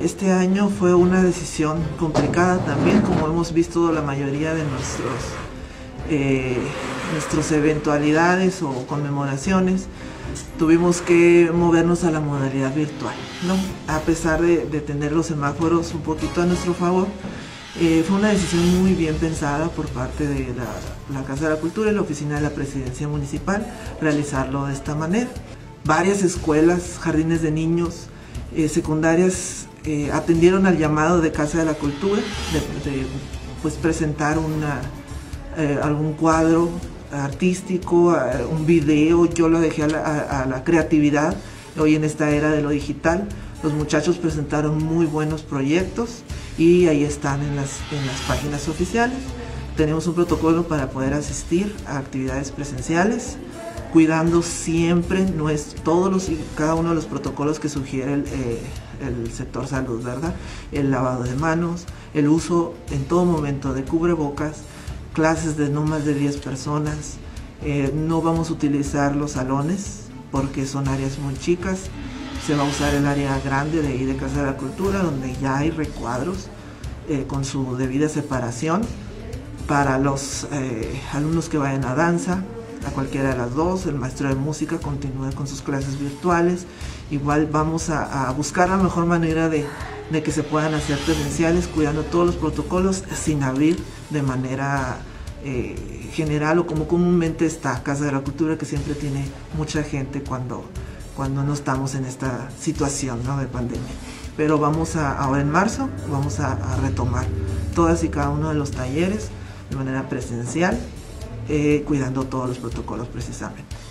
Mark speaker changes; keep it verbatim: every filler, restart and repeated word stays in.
Speaker 1: Este año fue una decisión complicada también, como hemos visto la mayoría de nuestros, eh, nuestras eventualidades o conmemoraciones. Tuvimos que movernos a la modalidad virtual, ¿no? A pesar de, de tener los semáforos un poquito a nuestro favor, eh, fue una decisión muy bien pensada por parte de la, la Casa de la Cultura y la Oficina de la Presidencia Municipal realizarlo de esta manera. Varias escuelas, jardines de niños, eh, secundarias eh, atendieron al llamado de Casa de la Cultura de, de pues, presentar una, eh, algún cuadro artístico, un video. Yo lo dejé a la, a, a la creatividad. Hoy en esta era de lo digital, los muchachos presentaron muy buenos proyectos y ahí están en las, en las páginas oficiales. Tenemos un protocolo para poder asistir a actividades presenciales, cuidando siempre nuestro, todos los, cada uno de los protocolos que sugiere el, eh, el sector salud, ¿verdad? El lavado de manos, el uso en todo momento de cubrebocas, clases de no más de diez personas, eh, no vamos a utilizar los salones porque son áreas muy chicas, se va a usar el área grande de ahí de Casa de la Cultura, donde ya hay recuadros eh, con su debida separación para los eh, alumnos que vayan a danza, a cualquiera de las dos. El maestro de música continúa con sus clases virtuales. Igual vamos a, a buscar la mejor manera de, de que se puedan hacer presenciales, cuidando todos los protocolos sin abrir de manera eh, general o como comúnmente está Casa de la Cultura, que siempre tiene mucha gente cuando, cuando no estamos en esta situación, ¿no?, de pandemia. Pero vamos a, ahora en marzo, vamos a, a retomar todas y cada uno de los talleres de manera presencial, Eh, cuidando todos los protocolos precisamente.